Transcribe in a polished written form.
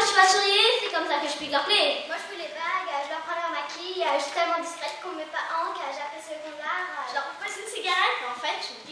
je suis pas surveillée, c'est comme ça que je pique leurs clés. Moi je fais les bagues, je leur prends leur maquille, je suis tellement discrète qu'on me met pas Hank, j'ai appris secondaire. Je leur passe une cigarette, mais en fait, je